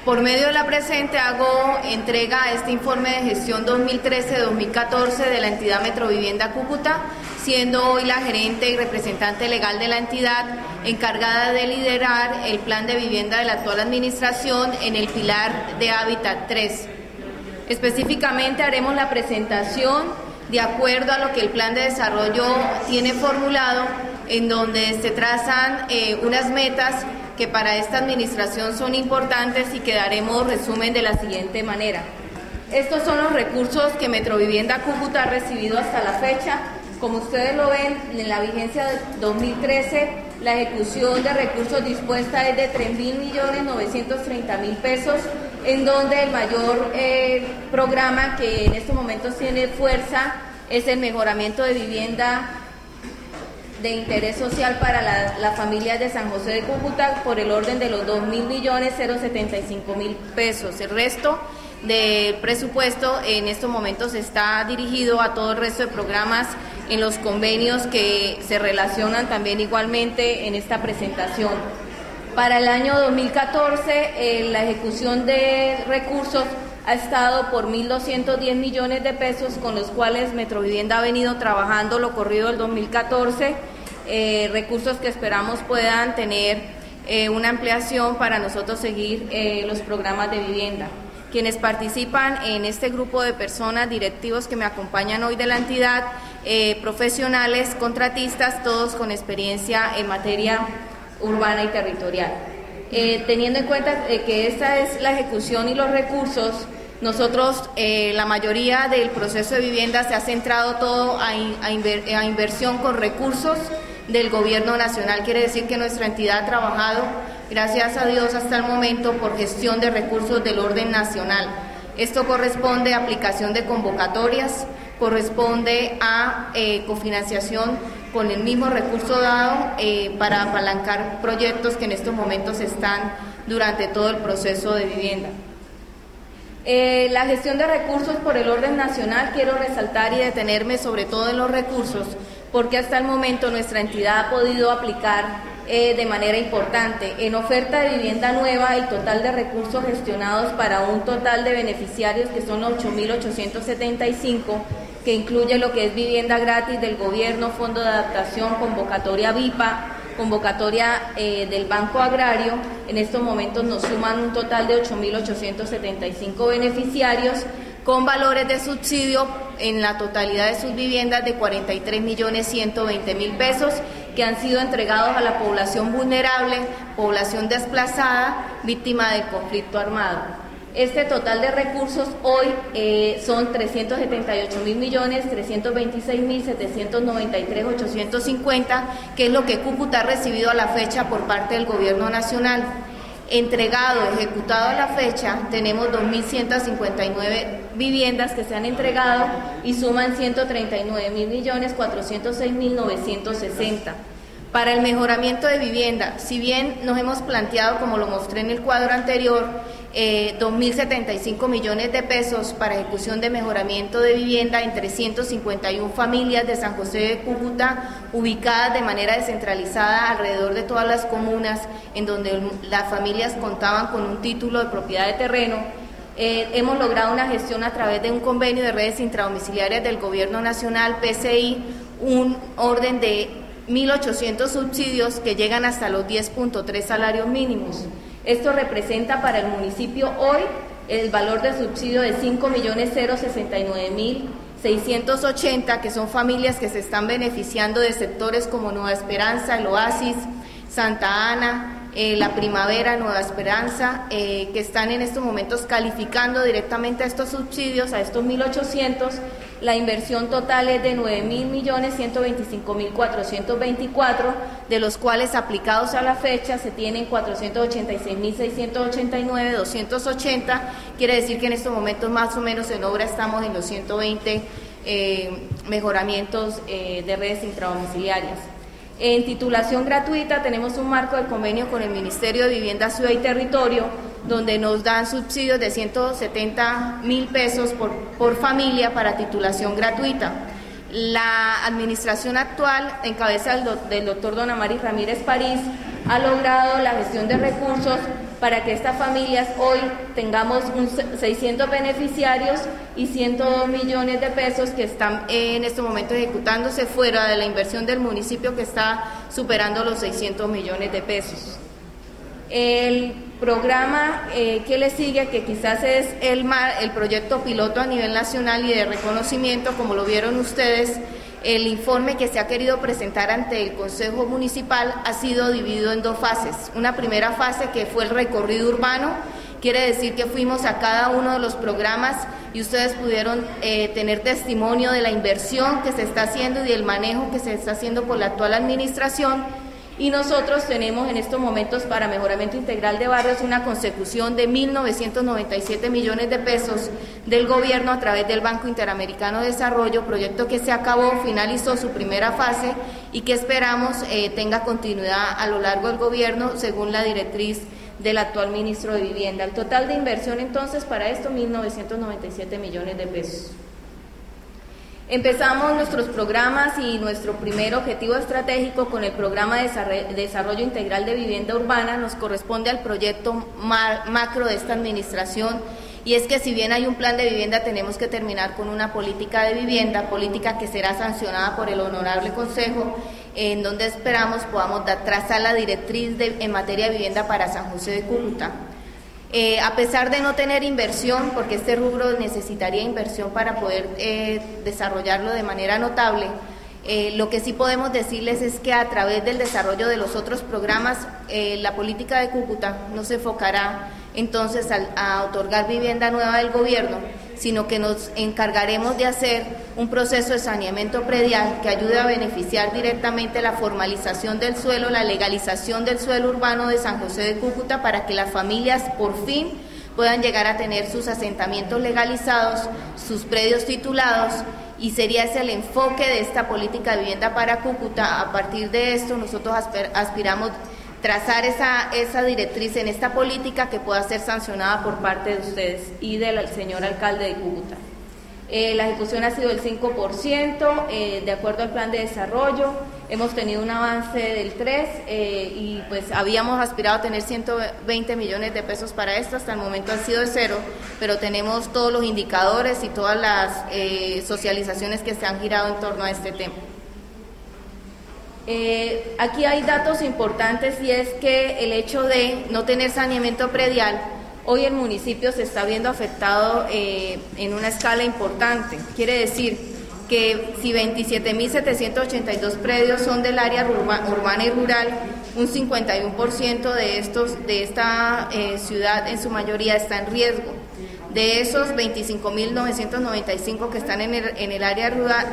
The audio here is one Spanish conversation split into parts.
Por medio de la presente hago entrega a este informe de gestión 2013-2014 de la entidad Metrovivienda Cúcuta, siendo hoy la gerente y representante legal de la entidad encargada de liderar el plan de vivienda de la actual administración en el pilar de Hábitat 3. Específicamente haremos la presentación de acuerdo a lo que el plan de desarrollo tiene formulado, en donde se trazan unas metas que para esta administración son importantes y que daremos resumen de la siguiente manera. Estos son los recursos que Metrovivienda Cúcuta ha recibido hasta la fecha. Como ustedes lo ven, en la vigencia de 2013, la ejecución de recursos dispuesta es de 3.930.000 pesos, en donde el mayor programa que en estos momentos tiene fuerza es el mejoramiento de vivienda de interés social para las familias de San José de Cúcuta por el orden de los 2.075.000 pesos. El resto del presupuesto en estos momentos está dirigido a todo el resto de programas en los convenios que se relacionan también igualmente en esta presentación. Para el año 2014, la ejecución de recursos ha estado por 1.210 millones de pesos, con los cuales Metrovivienda ha venido trabajando lo corrido del 2014, recursos que esperamos puedan tener una ampliación para nosotros seguir los programas de vivienda. Quienes participan en este grupo de personas, directivos que me acompañan hoy de la entidad, profesionales, contratistas, todos con experiencia en materia urbana y territorial. Teniendo en cuenta que esta es la ejecución y los recursos, nosotros, la mayoría del proceso de vivienda se ha centrado todo a inversión con recursos del Gobierno Nacional. Quiere decir que nuestra entidad ha trabajado, gracias a Dios, hasta el momento por gestión de recursos del orden nacional. Esto corresponde a aplicación de convocatorias, corresponde a cofinanciación con el mismo recurso dado para apalancar proyectos que en estos momentos están durante todo el proceso de vivienda. La gestión de recursos por el orden nacional, quiero resaltar y detenerme sobre todo en los recursos, porque hasta el momento nuestra entidad ha podido aplicar de manera importante. En oferta de vivienda nueva, el total de recursos gestionados para un total de beneficiarios que son 8.875, que incluye lo que es vivienda gratis del gobierno, fondo de adaptación, convocatoria VIPA, convocatoria del Banco Agrario. En estos momentos nos suman un total de 8.875 beneficiarios con valores de subsidio en la totalidad de sus viviendas de 43.120.000 pesos, que han sido entregados a la población vulnerable, población desplazada, víctima del conflicto armado. Este total de recursos hoy son 378.326.793.850, que es lo que Cúcuta ha recibido a la fecha por parte del Gobierno Nacional. Entregado, ejecutado a la fecha, tenemos 2.159 viviendas que se han entregado y suman 139.406.960. Para el mejoramiento de vivienda, si bien nos hemos planteado, como lo mostré en el cuadro anterior, 2.075 millones de pesos para ejecución de mejoramiento de vivienda en 351 familias de San José de Cúcuta, ubicadas de manera descentralizada alrededor de todas las comunas, en donde las familias contaban con un título de propiedad de terreno. Hemos logrado una gestión a través de un convenio de redes intradomiciliarias del Gobierno Nacional, PCI, un orden de 1.800 subsidios que llegan hasta los 10.3 salarios mínimos. Esto representa para el municipio hoy el valor de subsidio de 5.069.680, que son familias que se están beneficiando de sectores como Nueva Esperanza, el Oasis, Santa Ana, La Primavera, Nueva Esperanza, que están en estos momentos calificando directamente a estos subsidios, a estos 1.800. La inversión total es de 9.125.424, de los cuales aplicados a la fecha se tienen 486.689, 280, quiere decir que en estos momentos más o menos en obra estamos en los 120 mejoramientos de redes intradomiciliarias. En titulación gratuita tenemos un marco de convenio con el Ministerio de Vivienda, Ciudad y Territorio, donde nos dan subsidios de 170.000 pesos por familia para titulación gratuita. La administración actual, en cabeza del doctor Don Amaris Ramírez París, ha logrado la gestión de recursos para que estas familias hoy tengamos 600 beneficiarios y 102 millones de pesos que están en este momento ejecutándose fuera de la inversión del municipio, que está superando los 600 millones de pesos. El programa que le sigue, que quizás es el proyecto piloto a nivel nacional y de reconocimiento, como lo vieron ustedes, el informe que se ha querido presentar ante el Consejo Municipal ha sido dividido en dos fases. Una primera fase que fue el recorrido urbano, quiere decir que fuimos a cada uno de los programas y ustedes pudieron tener testimonio de la inversión que se está haciendo y del manejo que se está haciendo por la actual administración. Y nosotros tenemos en estos momentos para mejoramiento integral de barrios una consecución de 1.997 millones de pesos del gobierno a través del Banco Interamericano de Desarrollo, proyecto que se acabó, finalizó su primera fase y que esperamos tenga continuidad a lo largo del gobierno según la directriz del actual ministro de Vivienda. El total de inversión entonces para esto 1.997 millones de pesos. Empezamos nuestros programas y nuestro primer objetivo estratégico con el programa de desarrollo integral de vivienda urbana. Nos corresponde al proyecto macro de esta administración, y es que si bien hay un plan de vivienda, tenemos que terminar con una política de vivienda, política que será sancionada por el Honorable Consejo, en donde esperamos podamos trazar la directriz en materia de vivienda para San José de Cúcuta. A pesar de no tener inversión, porque este rubro necesitaría inversión para poder desarrollarlo de manera notable, lo que sí podemos decirles es que a través del desarrollo de los otros programas, la política de Cúcuta no se enfocará entonces a otorgar vivienda nueva del gobierno, sino que nos encargaremos de hacer un proceso de saneamiento predial que ayude a beneficiar directamente la formalización del suelo, la legalización del suelo urbano de San José de Cúcuta, para que las familias por fin puedan llegar a tener sus asentamientos legalizados, sus predios titulados, y sería ese el enfoque de esta política de vivienda para Cúcuta. A partir de esto nosotros aspiramos trazar esa directriz en esta política que pueda ser sancionada por parte de ustedes y del señor alcalde de Cúcuta. La ejecución ha sido del 5%, de acuerdo al plan de desarrollo. Hemos tenido un avance del 3% y pues habíamos aspirado a tener 120 millones de pesos para esto, hasta el momento han sido de 0, pero tenemos todos los indicadores y todas las socializaciones que se han girado en torno a este tema. Aquí hay datos importantes, y es que el hecho de no tener saneamiento predial, hoy el municipio se está viendo afectado en una escala importante. Quiere decir que si 27.782 predios son del área urbana y rural, un 51% de esta ciudad en su mayoría está en riesgo. De esos 25.995 que están en el área rural,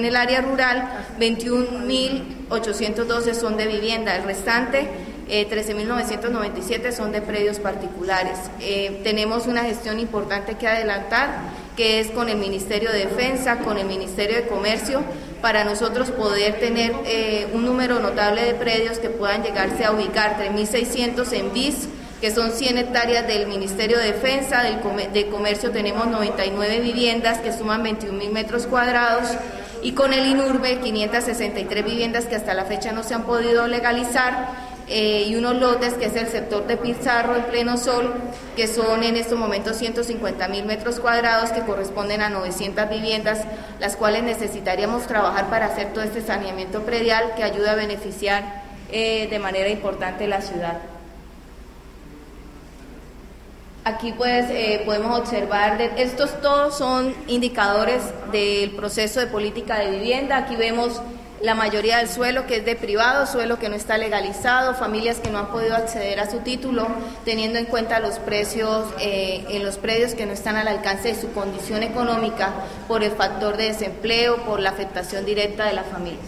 21.812 son de vivienda, el restante 13.997 son de predios particulares. Tenemos una gestión importante que adelantar, que es con el Ministerio de Defensa, con el Ministerio de Comercio, para nosotros poder tener un número notable de predios que puedan llegarse a ubicar 3.600 en BIS, que son 100 hectáreas del Ministerio de Defensa. De Comercio tenemos 99 viviendas que suman 21.000 metros cuadrados, y con el INURBE 563 viviendas que hasta la fecha no se han podido legalizar, y unos lotes que es el sector de Pizarro en pleno sol, que son en estos momentos 150.000 metros cuadrados que corresponden a 900 viviendas, las cuales necesitaríamos trabajar para hacer todo este saneamiento predial que ayude a beneficiar de manera importante la ciudad. Aquí pues podemos observar, estos todos son indicadores del proceso de política de vivienda. Aquí vemos la mayoría del suelo que es de privado, suelo que no está legalizado, familias que no han podido acceder a su título, teniendo en cuenta los precios en los predios que no están al alcance de su condición económica por el factor de desempleo, por la afectación directa de las familias.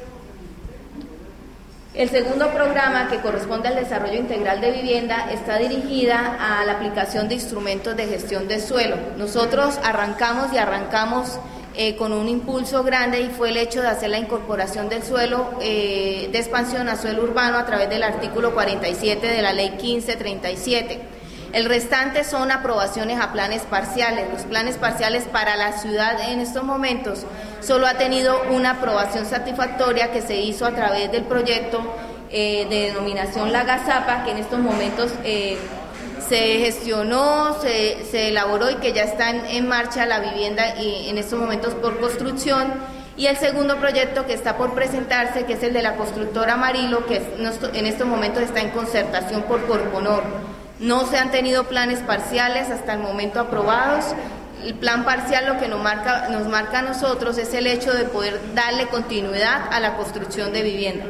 El segundo programa, que corresponde al desarrollo integral de vivienda, está dirigida a la aplicación de instrumentos de gestión de suelo. Nosotros arrancamos con un impulso grande, y fue el hecho de hacer la incorporación del suelo de expansión a suelo urbano a través del artículo 47 de la ley 1537. El restante son aprobaciones a planes parciales. Los planes parciales para la ciudad en estos momentos solo ha tenido una aprobación satisfactoria, que se hizo a través del proyecto de denominación La Gazapa, que en estos momentos se gestionó, se elaboró y que ya está en marcha la vivienda y en estos momentos por construcción. Y el segundo proyecto que está por presentarse, que es el de la constructora Amarillo, que en estos momentos está en concertación por Corponor. No se han tenido planes parciales hasta el momento aprobados. El plan parcial lo que nos marca a nosotros es el hecho de poder darle continuidad a la construcción de vivienda.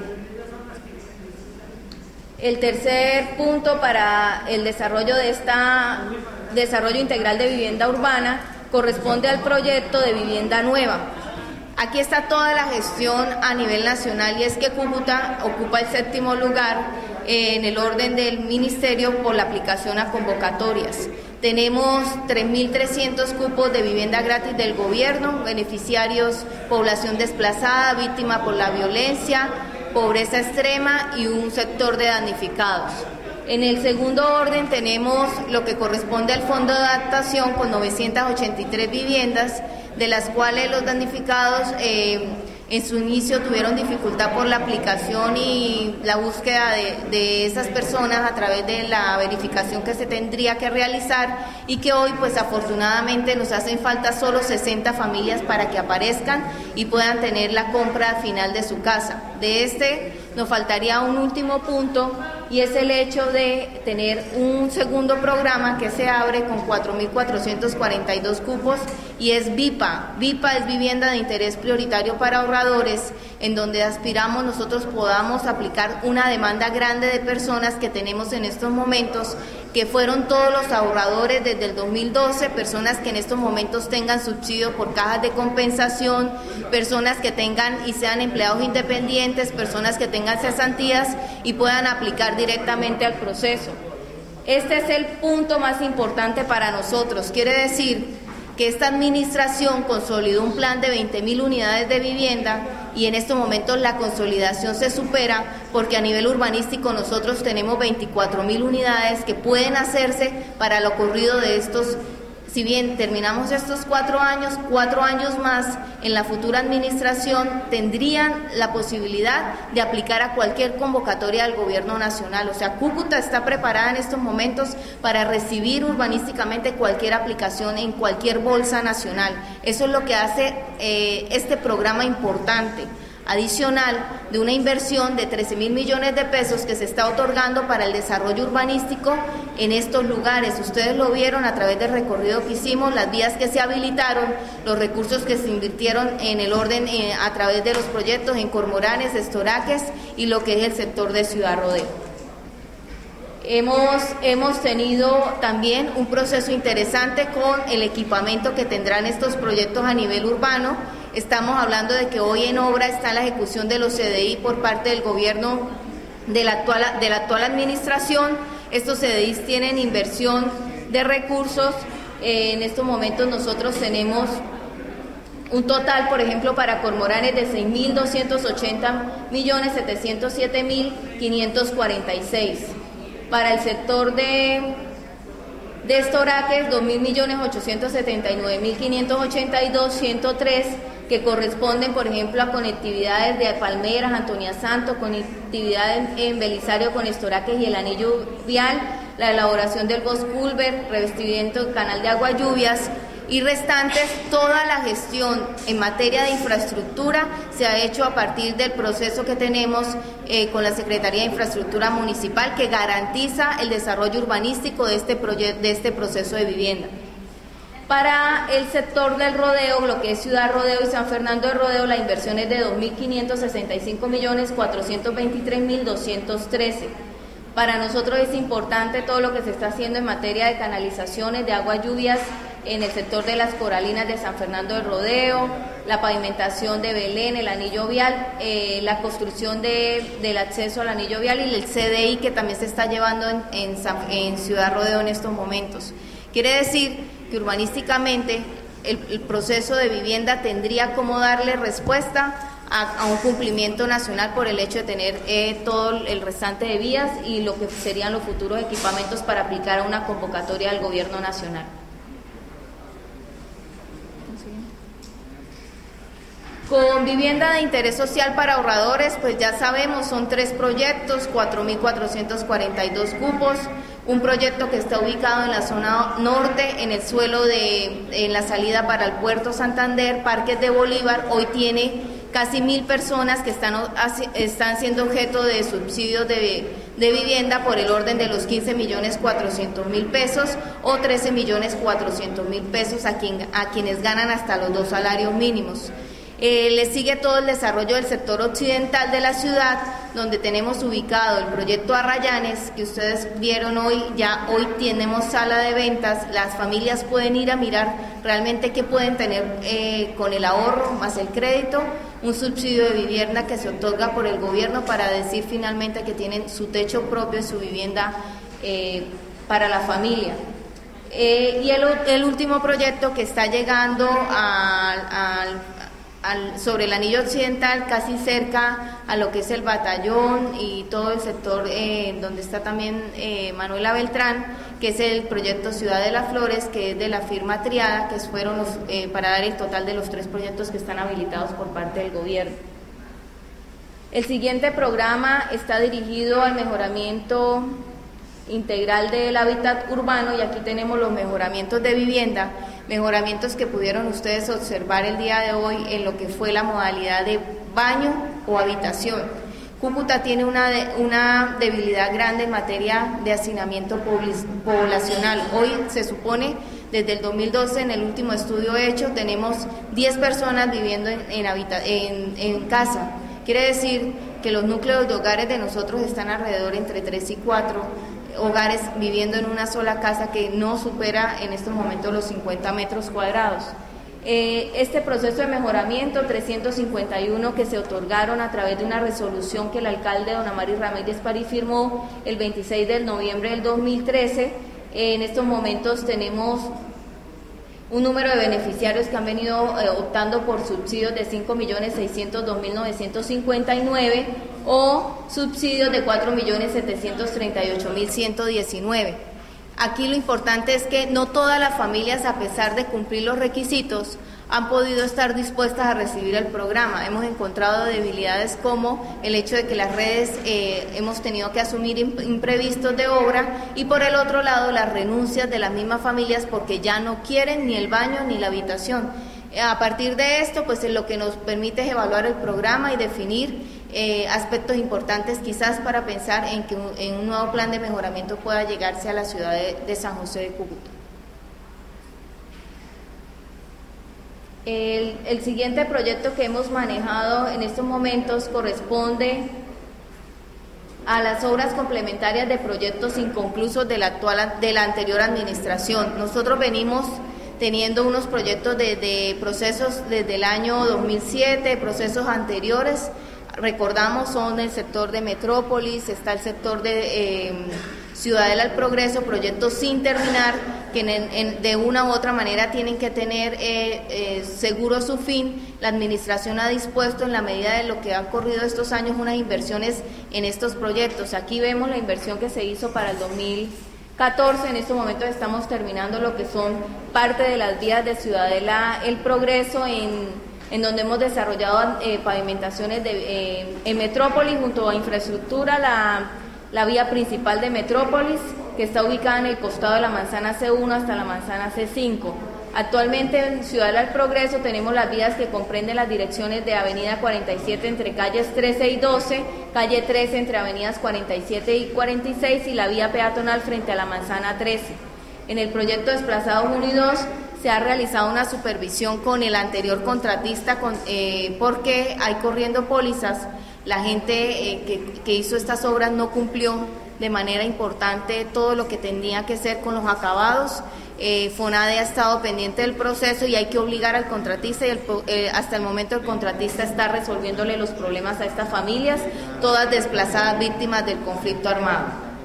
El tercer punto para el desarrollo de desarrollo integral de vivienda urbana corresponde al proyecto de vivienda nueva. Aquí está toda la gestión a nivel nacional y es que Cúcuta ocupa el 7º lugar en el orden del ministerio por la aplicación a convocatorias. Tenemos 3.300 cupos de vivienda gratis del gobierno, beneficiarios, población desplazada, víctima por la violencia, pobreza extrema y un sector de damnificados. En el segundo orden tenemos lo que corresponde al fondo de adaptación con 983 viviendas, de las cuales los damnificados en su inicio tuvieron dificultad por la aplicación y la búsqueda de esas personas a través de la verificación que se tendría que realizar y que hoy pues afortunadamente nos hacen falta solo 60 familias para que aparezcan y puedan tener la compra final de su casa. De nos faltaría un último punto y es el hecho de tener un segundo programa que se abre con 4.442 cupos y es VIPA. VIPA es Vivienda de Interés Prioritario para Ahorradores, en donde aspiramos nosotros podamos aplicar una demanda grande de personas que tenemos en estos momentos, que fueron todos los ahorradores desde el 2012, personas que en estos momentos tengan subsidio por cajas de compensación, personas que tengan y sean empleados independientes, personas que tengan cesantías y puedan aplicar directamente al proceso. Este es el punto más importante para nosotros, quiere decir que esta administración consolidó un plan de 20.000 unidades de vivienda y en estos momentos la consolidación se supera porque a nivel urbanístico nosotros tenemos 24.000 unidades que pueden hacerse para lo ocurrido de estos. Si bien terminamos estos 4 años más, en la futura administración tendrían la posibilidad de aplicar a cualquier convocatoria del gobierno nacional. O sea, Cúcuta está preparada en estos momentos para recibir urbanísticamente cualquier aplicación en cualquier bolsa nacional. Eso es lo que hace este programa importante. Adicional de una inversión de 13.000 millones de pesos que se está otorgando para el desarrollo urbanístico en estos lugares. Ustedes lo vieron a través del recorrido que hicimos, las vías que se habilitaron, los recursos que se invirtieron en el orden a través de los proyectos en Cormoranes, Estoraques y lo que es el sector de Ciudad Rodeo. Hemos tenido también un proceso interesante con el equipamiento que tendrán estos proyectos a nivel urbano. Estamos hablando de que hoy en obra está la ejecución de los CDI por parte del gobierno de la actual administración. Estos CDI tienen inversión de recursos. En estos momentos nosotros tenemos un total, por ejemplo, para Cormoranes de 6.280.707.546. Para el sector de Estoraques, 2.879.582, 103, que corresponden, por ejemplo, a conectividades de Palmeras, Antonia Santo, conectividades en Belisario con Estoraques y el anillo vial, la elaboración del Bosque Culver, revestimiento del canal de agua lluvias y restantes. Toda la gestión en materia de infraestructura se ha hecho a partir del proceso que tenemos con la Secretaría de Infraestructura Municipal, que garantiza el desarrollo urbanístico de este proceso de vivienda. Para el sector del rodeo, lo que es Ciudad Rodeo y San Fernando de Rodeo, la inversión es de 2.565.423.213. Para nosotros es importante todo lo que se está haciendo en materia de canalizaciones, de agua lluvias, en el sector de las coralinas de San Fernando del Rodeo, la pavimentación de Belén, el anillo vial, la construcción del acceso al anillo vial y el CDI que también se está llevando en Ciudad Rodeo en estos momentos. Quiere decir que urbanísticamente el proceso de vivienda tendría como darle respuesta a un cumplimiento nacional por el hecho de tener todo el restante de vías y lo que serían los futuros equipamientos para aplicar a una convocatoria del gobierno nacional. Con vivienda de interés social para ahorradores, pues ya sabemos, son 3 proyectos, 4.442 cupos, Un proyecto que está ubicado en la zona norte, en el suelo en la salida para el Puerto Santander, Parques de Bolívar. Hoy tiene casi 1.000 personas que están siendo objeto de subsidios de vivienda por el orden de los 15.400.000 pesos o 13.400.000 pesos a quienes ganan hasta los 2 salarios mínimos. Le sigue todo el desarrollo del sector occidental de la ciudad, donde tenemos ubicado el proyecto Arrayanes, que ustedes vieron hoy. Ya hoy tenemos sala de ventas, las familias pueden ir a mirar realmente qué pueden tener con el ahorro más el crédito, un subsidio de vivienda que se otorga por el gobierno para decir finalmente que tienen su techo propio y su vivienda para la familia. Y el último proyecto que está llegando sobre el anillo occidental, casi cerca a lo que es el batallón y todo el sector donde está también Manuela Beltrán, que es el proyecto Ciudad de las Flores, que es de la firma Triada, que fueron para dar el total de los 3 proyectos que están habilitados por parte del gobierno. El siguiente programa está dirigido al mejoramiento integral del hábitat urbano, y aquí tenemos los mejoramientos de vivienda, mejoramientos que pudieron ustedes observar el día de hoy en lo que fue la modalidad de baño o habitación. Cúcuta tiene una debilidad grande en materia de hacinamiento poblacional. Hoy se supone, desde el 2012, en el último estudio hecho, tenemos 10 personas viviendo en casa. Quiere decir que los núcleos de hogares de nosotros están alrededor entre 3 y 4 hogares viviendo en una sola casa, que no supera en estos momentos los 50 metros cuadrados. Este proceso de mejoramiento, 351 que se otorgaron a través de una resolución que el alcalde don Amaris Ramírez París firmó el 26 de noviembre del 2013, en estos momentos tenemos un número de beneficiarios que han venido optando por subsidios de 5.602.959 o subsidios de 4.738.119. Aquí lo importante es que no todas las familias, a pesar de cumplir los requisitos, han podido estar dispuestas a recibir el programa. Hemos encontrado debilidades como el hecho de que las redes hemos tenido que asumir imprevistos de obra, y por el otro lado las renuncias de las mismas familias porque ya no quieren ni el baño ni la habitación. A partir de esto, pues lo que nos permite es evaluar el programa y definir aspectos importantes quizás para pensar en que en un nuevo plan de mejoramiento pueda llegarse a la ciudad de San José de Cúcuta. El siguiente proyecto que hemos manejado en estos momentos corresponde a las obras complementarias de proyectos inconclusos de la anterior administración. Nosotros venimos teniendo unos proyectos de procesos desde el año 2007, procesos anteriores. Recordamos, son el sector de Metrópolis, está el sector de Ciudadela al Progreso, proyectos sin terminar, que de una u otra manera tienen que tener seguro su fin. La administración ha dispuesto, en la medida de lo que han corrido estos años, unas inversiones en estos proyectos. Aquí vemos la inversión que se hizo para el 2014, en estos momentos estamos terminando lo que son parte de las vías de Ciudadela el Progreso, en donde hemos desarrollado pavimentaciones en Metrópolis junto a infraestructura, la vía principal de Metrópolis, que está ubicada en el costado de la manzana C1 hasta la manzana C5. Actualmente en Ciudad del Progreso tenemos las vías que comprenden las direcciones de Avenida 47 entre calles 13 y 12, calle 13 entre avenidas 47 y 46 y la vía peatonal frente a la manzana 13. En el proyecto Desplazados 1 y 2 se ha realizado una supervisión con el anterior contratista porque hay corriendo pólizas. La gente que hizo estas obras no cumplió de manera importante todo lo que tenía que ser con los acabados. FONADE ha estado pendiente del proceso y hay que obligar al contratista, y hasta el momento el contratista está resolviéndole los problemas a estas familias, todas desplazadas víctimas del conflicto armado.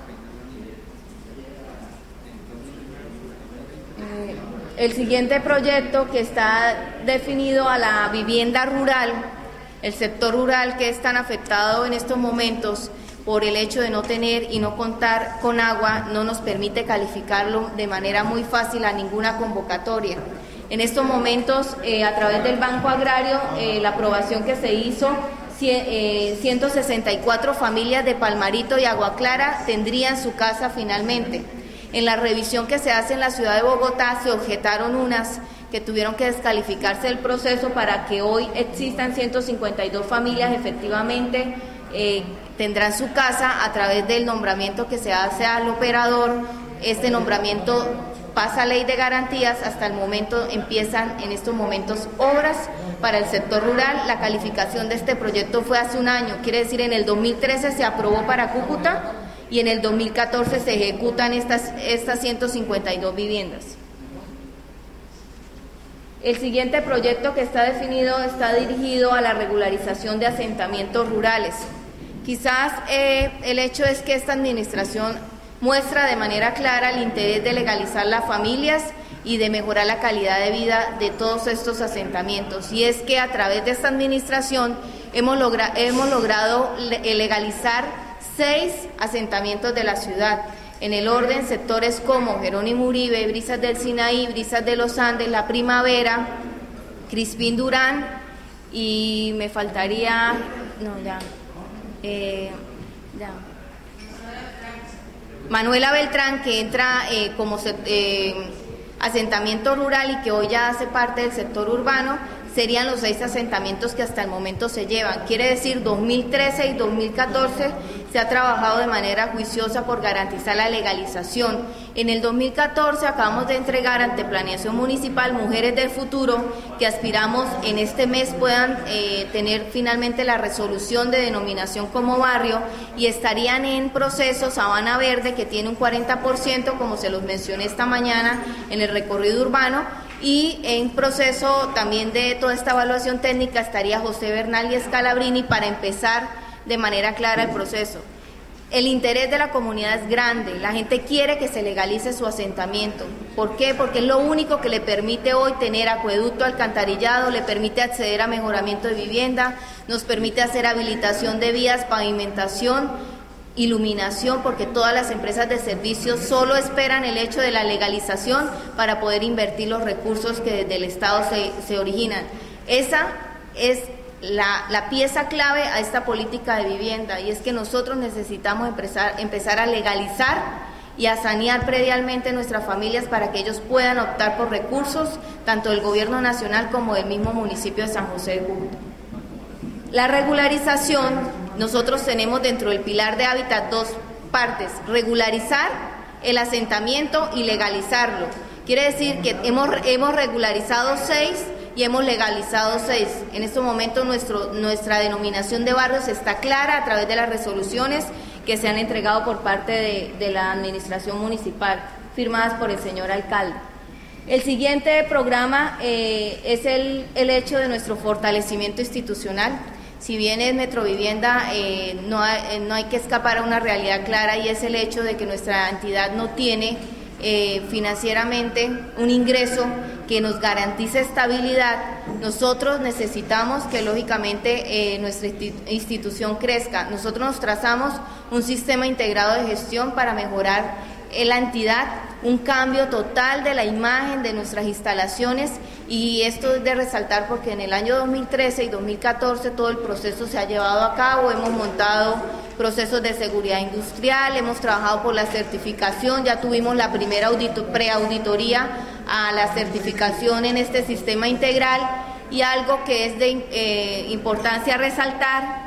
El siguiente proyecto, que está definido a la vivienda rural, el sector rural, que es tan afectado en estos momentos por el hecho de no tener y no contar con agua, no nos permite calificarlo de manera muy fácil a ninguna convocatoria. En estos momentos, a través del Banco Agrario, la aprobación que se hizo, 164 familias de Palmarito y Agua Clara tendrían su casa finalmente. En la revisión que se hace en la ciudad de Bogotá se objetaron unas que tuvieron que descalificarse del proceso para que hoy existan 152 familias efectivamente tendrán su casa a través del nombramiento que se hace al operador. Este nombramiento pasa a ley de garantías, hasta el momento empiezan en estos momentos obras para el sector rural. La calificación de este proyecto fue hace un año, quiere decir en el 2013 se aprobó para Cúcuta y en el 2014 se ejecutan estas 152 viviendas. El siguiente proyecto que está definido está dirigido a la regularización de asentamientos rurales. Quizás el hecho es que esta administración muestra de manera clara el interés de legalizar las familias y de mejorar la calidad de vida de todos estos asentamientos. Y es que a través de esta administración hemos logrado legalizar 6 asentamientos de la ciudad. En el orden, sectores como Jerónimo Uribe, Brisas del Sinaí, Brisas de los Andes, La Primavera, Crispín Durán y me faltaría, Manuela Beltrán, que entra como asentamiento rural y que hoy ya hace parte del sector urbano. Serían los 6 asentamientos que hasta el momento se llevan. Quiere decir, 2013 y 2014 se ha trabajado de manera juiciosa por garantizar la legalización. En el 2014 acabamos de entregar ante Planeación Municipal Mujeres del Futuro, que aspiramos en este mes puedan tener finalmente la resolución de denominación como barrio, y estarían en proceso Sabana Verde, que tiene un 40%, como se los mencioné esta mañana, en el recorrido urbano. Y en proceso también de toda esta evaluación técnica estaría José Bernal y Scalabrini para empezar de manera clara el proceso. El interés de la comunidad es grande, la gente quiere que se legalice su asentamiento. ¿Por qué? Porque es lo único que le permite hoy tener acueducto, alcantarillado, le permite acceder a mejoramiento de vivienda, nos permite hacer habilitación de vías, pavimentación, iluminación, porque todas las empresas de servicios solo esperan el hecho de la legalización para poder invertir los recursos que desde el Estado se originan. Esa es la pieza clave a esta política de vivienda, y es que nosotros necesitamos empezar a legalizar y a sanear predialmente nuestras familias para que ellos puedan optar por recursos tanto del gobierno nacional como del mismo municipio de San José de Cúcuta. La regularización, nosotros tenemos dentro del pilar de hábitat 2 partes: regularizar el asentamiento y legalizarlo. Quiere decir que hemos regularizado 6 y hemos legalizado 6. En este momento nuestra denominación de barrios está clara a través de las resoluciones que se han entregado por parte de la administración municipal, firmadas por el señor alcalde. El siguiente programa es el hecho de nuestro fortalecimiento institucional. Si bien es Metrovivienda, no hay que escapar a una realidad clara, y es el hecho de que nuestra entidad no tiene financieramente un ingreso que nos garantice estabilidad. Nosotros necesitamos que lógicamente nuestra institución crezca. Nosotros nos trazamos un sistema integrado de gestión para mejorar la entidad, un cambio total de la imagen de nuestras instalaciones, y esto es de resaltar porque en el año 2013 y 2014 todo el proceso se ha llevado a cabo. Hemos montado procesos de seguridad industrial, hemos trabajado por la certificación, ya tuvimos la primera preauditoría a la certificación en este sistema integral, y algo que es de importancia resaltar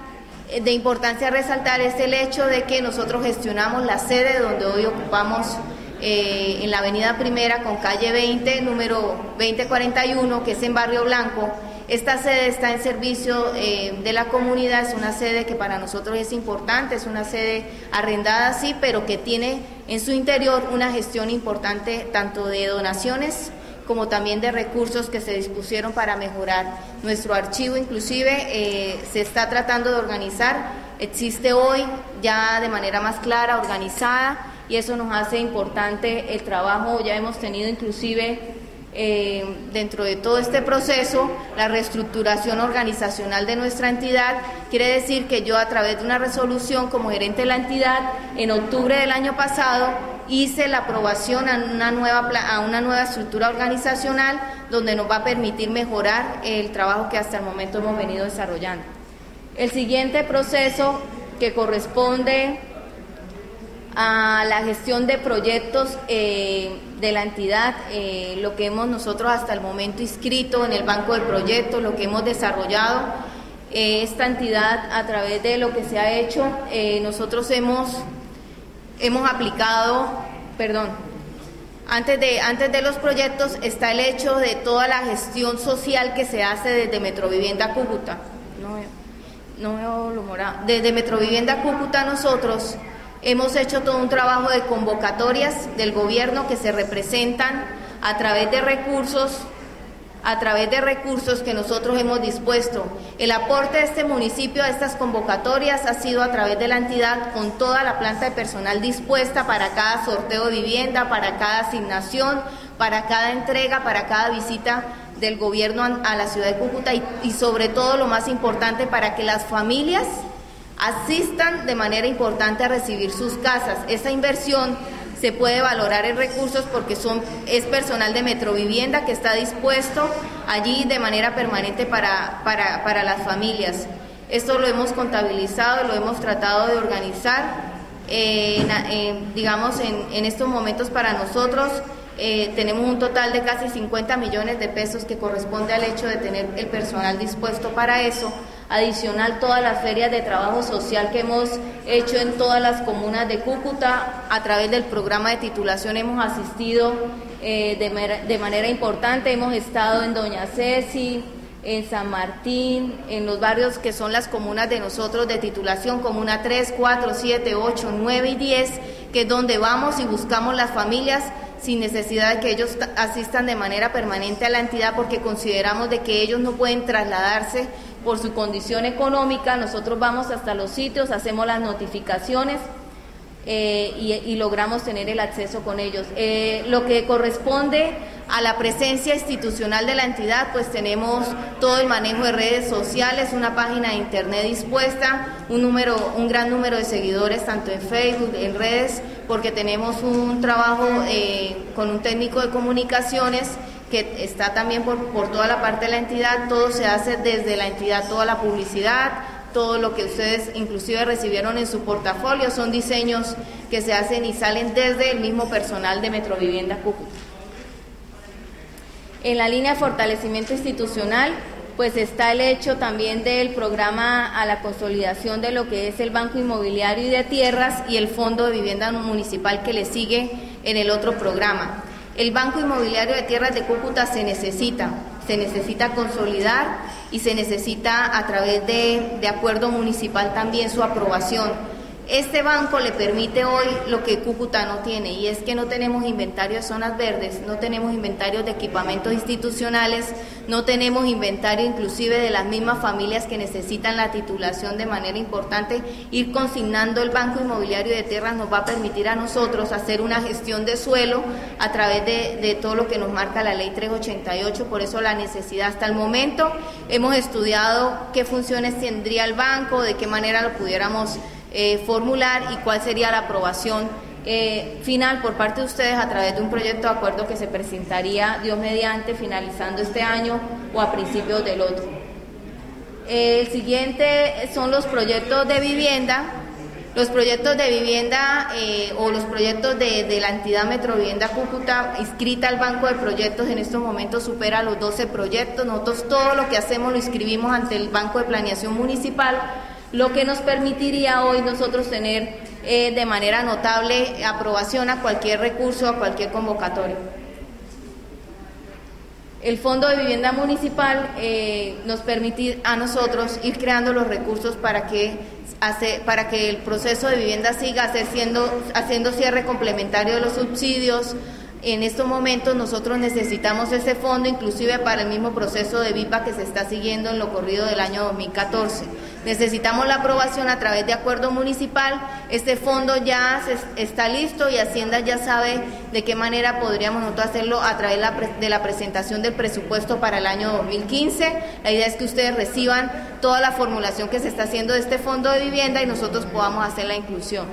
es el hecho de que nosotros gestionamos la sede donde hoy ocupamos en la avenida Primera con calle 20, número 2041, que es en Barrio Blanco. Esta sede está en servicio de la comunidad, es una sede que para nosotros es importante, es una sede arrendada, sí, pero que tiene en su interior una gestión importante tanto de donaciones como también de recursos que se dispusieron para mejorar nuestro archivo. Inclusive se está tratando de organizar, existe hoy ya de manera más clara, organizada, y eso nos hace importante el trabajo. Ya hemos tenido inclusive dentro de todo este proceso la reestructuración organizacional de nuestra entidad. Quiere decir que yo, a través de una resolución como gerente de la entidad, en octubre del año pasado hice la aprobación a una nueva estructura organizacional donde nos va a permitir mejorar el trabajo que hasta el momento hemos venido desarrollando. El siguiente proceso que corresponde a la gestión de proyectos de la entidad, lo que hemos nosotros hasta el momento inscrito en el banco de proyectos, lo que hemos desarrollado, esta entidad a través de lo que se ha hecho, nosotros hemos aplicado, antes de los proyectos está el hecho de toda la gestión social que se hace desde Metrovivienda Cúcuta. Desde Metrovivienda Cúcuta nosotros hemos hecho todo un trabajo de convocatorias del gobierno que se representan a través de recursos que nosotros hemos dispuesto. El aporte de este municipio a estas convocatorias ha sido a través de la entidad con toda la planta de personal dispuesta para cada sorteo de vivienda, para cada asignación, para cada entrega, para cada visita del gobierno a la ciudad de Cúcuta y sobre todo lo más importante para que las familias asistan de manera importante a recibir sus casas. Esa inversión se puede valorar en recursos porque es personal de Metrovivienda que está dispuesto allí de manera permanente para las familias. Esto lo hemos contabilizado, lo hemos tratado de organizar, digamos en estos momentos para nosotros. Tenemos un total de casi 50 millones de pesos que corresponde al hecho de tener el personal dispuesto para eso. Adicional, todas las ferias de trabajo social que hemos hecho en todas las comunas de Cúcuta, a través del programa de titulación hemos asistido de manera importante. Hemos estado en Doña Ceci, en San Martín, en los barrios que son las comunas de nosotros de titulación, comuna 3, 4, 7, 8, 9 y 10, que es donde vamos y buscamos las familias sin necesidad de que ellos asistan de manera permanente a la entidad, porque consideramos de que ellos no pueden trasladarse por su condición económica. Nosotros vamos hasta los sitios, hacemos las notificaciones y logramos tener el acceso con ellos. Lo que corresponde a la presencia institucional de la entidad, pues tenemos todo el manejo de redes sociales, una página de internet dispuesta, un gran número de seguidores tanto en Facebook, en redes, porque tenemos un trabajo con un técnico de comunicaciones que está también por toda la parte de la entidad. Todo se hace desde la entidad, toda la publicidad, todo lo que ustedes inclusive recibieron en su portafolio son diseños que se hacen y salen desde el mismo personal de Metrovivienda Cúcuta. En la línea de fortalecimiento institucional, pues está el hecho también del programa a la consolidación de lo que es el Banco Inmobiliario y de Tierras y el Fondo de Vivienda Municipal que le sigue en el otro programa. El Banco Inmobiliario de Tierras de Cúcuta se necesita consolidar y se necesita a través de acuerdo municipal también su aprobación. Este banco le permite hoy lo que Cúcuta no tiene, y es que no tenemos inventario de zonas verdes, no tenemos inventario de equipamientos institucionales, no tenemos inventario inclusive de las mismas familias que necesitan la titulación de manera importante. Ir consignando el Banco Inmobiliario de Tierras nos va a permitir a nosotros hacer una gestión de suelo a través de todo lo que nos marca la Ley 388, por eso la necesidad. Hasta el momento hemos estudiado qué funciones tendría el banco, de qué manera lo pudiéramos formular y cuál sería la aprobación final por parte de ustedes a través de un proyecto de acuerdo que se presentaría, Dios mediante, finalizando este año o a principios del otro. El siguiente son los proyectos de vivienda. Los proyectos de vivienda o los proyectos de la entidad Metrovivienda Cúcuta inscrita al banco de proyectos en estos momentos supera los 12 proyectos. Nosotros todo lo que hacemos lo inscribimos ante el Banco de Planeación Municipal, lo que nos permitiría hoy nosotros tener de manera notable aprobación a cualquier recurso, a cualquier convocatoria. El Fondo de Vivienda Municipal nos permite a nosotros ir creando los recursos para que el proceso de vivienda siga haciendo cierre complementario de los subsidios. En estos momentos nosotros necesitamos ese fondo inclusive para el mismo proceso de VIPA que se está siguiendo en lo corrido del año 2014. Necesitamos la aprobación a través de acuerdo municipal. Este fondo ya está listo y Hacienda ya sabe de qué manera podríamos nosotros hacerlo a través de la presentación del presupuesto para el año 2015. La idea es que ustedes reciban toda la formulación que se está haciendo de este fondo de vivienda y nosotros podamos hacer la inclusión.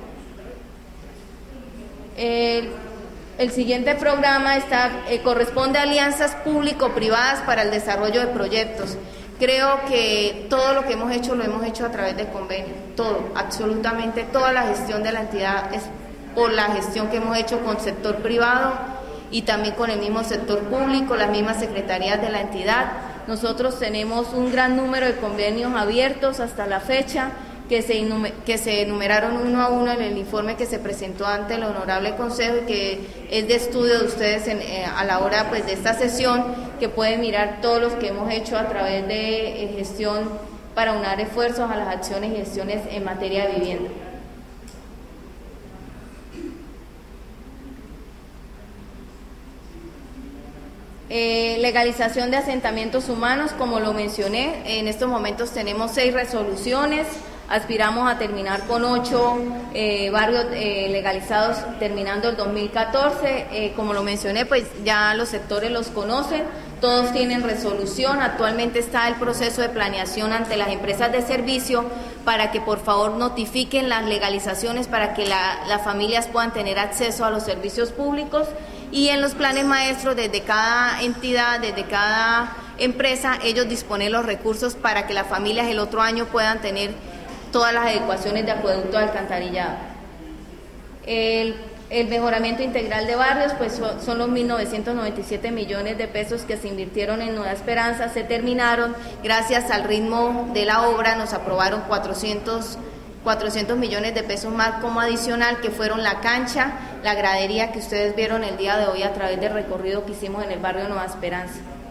El siguiente programa corresponde a alianzas público-privadas para el desarrollo de proyectos. Creo que todo lo que hemos hecho lo hemos hecho a través de convenio, todo, absolutamente toda la gestión de la entidad es por la gestión que hemos hecho con sector privado y también con el mismo sector público, las mismas secretarías de la entidad. Nosotros tenemos un gran número de convenios abiertos hasta la fecha, que se enumeraron uno a uno en el informe que se presentó ante el Honorable Consejo y que es de estudio de ustedes a la hora pues, de esta sesión, que pueden mirar todos los que hemos hecho a través de gestión para unar esfuerzos a las acciones y gestiones en materia de vivienda. Legalización de asentamientos humanos, como lo mencioné, en estos momentos tenemos 6 resoluciones, aspiramos a terminar con 8 barrios legalizados terminando el 2014, como lo mencioné, pues ya los sectores los conocen, todos tienen resolución, actualmente está el proceso de planeación ante las empresas de servicio para que por favor notifiquen las legalizaciones para que las familias puedan tener acceso a los servicios públicos. Y en los planes maestros, desde cada entidad, desde cada empresa, ellos disponen los recursos para que las familias el otro año puedan tener todas las adecuaciones de acueducto de alcantarillado. El mejoramiento integral de barrios, pues son los 1.997 millones de pesos que se invirtieron en Nueva Esperanza, se terminaron, gracias al ritmo de la obra nos aprobaron 400 millones de pesos más como adicional, que fueron la cancha, la gradería que ustedes vieron el día de hoy a través del recorrido que hicimos en el barrio Nueva Esperanza.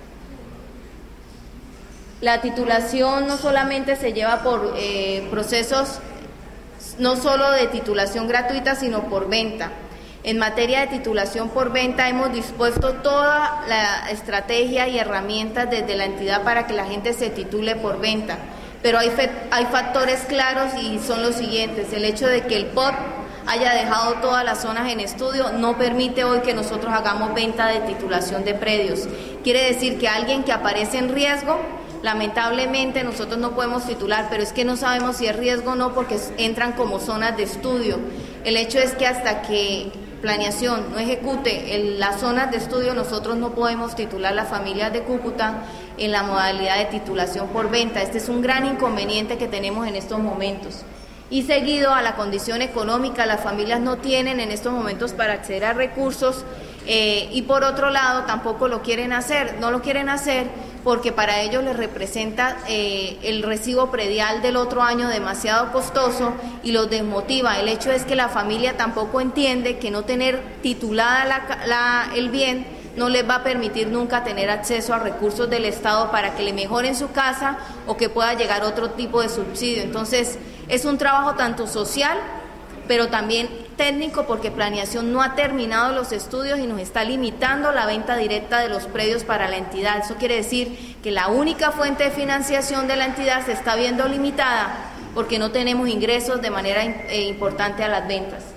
La titulación no solamente se lleva por procesos, no solo de titulación gratuita, sino por venta. En materia de titulación por venta hemos dispuesto toda la estrategia y herramientas desde la entidad para que la gente se titule por venta. Pero hay factores claros y son los siguientes. El hecho de que el POT haya dejado todas las zonas en estudio no permite hoy que nosotros hagamos venta de titulación de predios. Quiere decir que alguien que aparece en riesgo, lamentablemente nosotros no podemos titular, pero es que no sabemos si es riesgo o no porque entran como zonas de estudio. El hecho es que hasta que planeación no ejecute las zonas de estudio, nosotros no podemos titular las familias de Cúcuta en la modalidad de titulación por venta. Este es un gran inconveniente que tenemos en estos momentos. Y seguido a la condición económica, las familias no tienen en estos momentos para acceder a recursos y por otro lado tampoco lo quieren hacer, no lo quieren hacer porque para ellos les representa el recibo predial del otro año demasiado costoso y los desmotiva. El hecho es que la familia tampoco entiende que no tener titulada el bien no les va a permitir nunca tener acceso a recursos del Estado para que le mejoren su casa o que pueda llegar otro tipo de subsidio. Entonces, es un trabajo tanto social, pero también técnico, porque planeación no ha terminado los estudios y nos está limitando la venta directa de los predios para la entidad. Eso quiere decir que la única fuente de financiación de la entidad se está viendo limitada porque no tenemos ingresos de manera importante a las ventas.